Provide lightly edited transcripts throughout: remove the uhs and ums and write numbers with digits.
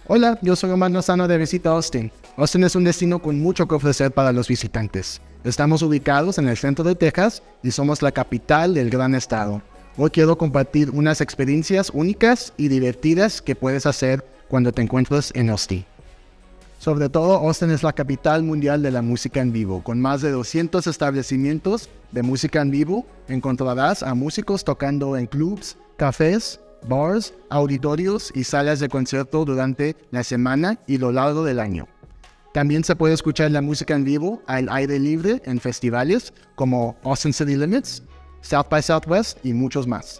Hola, yo soy Omar Lozano de Visita Austin. Austin es un destino con mucho que ofrecer para los visitantes. Estamos ubicados en el centro de Texas y somos la capital del gran estado. Hoy quiero compartir unas experiencias únicas y divertidas que puedes hacer cuando te encuentres en Austin. Sobre todo, Austin es la capital mundial de la música en vivo. Con más de 200 establecimientos de música en vivo, encontrarás a músicos tocando en clubs, cafés, bars, auditorios y salas de concierto durante la semana y lo largo del año. También se puede escuchar la música en vivo al aire libre en festivales como Austin City Limits, South by Southwest y muchos más.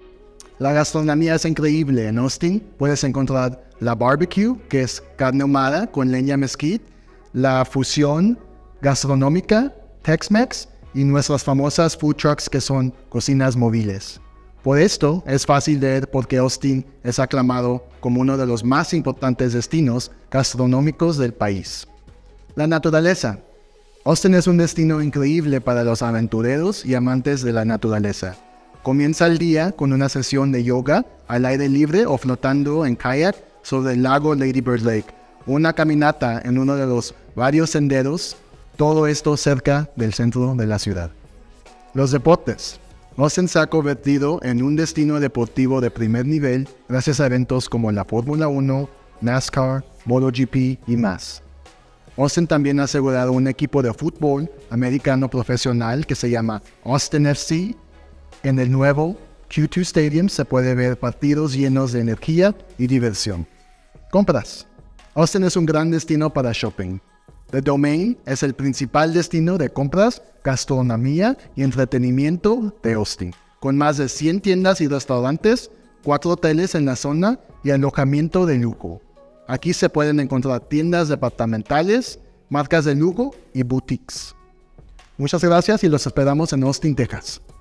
La gastronomía es increíble en Austin. Puedes encontrar la barbecue, que es carne ahumada con leña mesquite, la fusión gastronómica, Tex-Mex, y nuestras famosas food trucks que son cocinas móviles. Por esto es fácil ver por qué Austin es aclamado como uno de los más importantes destinos gastronómicos del país. La naturaleza. Austin es un destino increíble para los aventureros y amantes de la naturaleza. Comienza el día con una sesión de yoga al aire libre o flotando en kayak sobre el lago Lady Bird Lake, una caminata en uno de los varios senderos, todo esto cerca del centro de la ciudad. Los deportes. Austin se ha convertido en un destino deportivo de primer nivel gracias a eventos como la Fórmula 1, NASCAR, MotoGP y más. Austin también ha asegurado un equipo de fútbol americano profesional que se llama Austin FC. En el nuevo Q2 Stadium se puede ver partidos llenos de energía y diversión. Compras. Austin es un gran destino para shopping. The Domain es el principal destino de compras, gastronomía y entretenimiento de Austin, con más de 100 tiendas y restaurantes, 4 hoteles en la zona y alojamiento de lujo. Aquí se pueden encontrar tiendas departamentales, marcas de lujo y boutiques. Muchas gracias y los esperamos en Austin, Texas.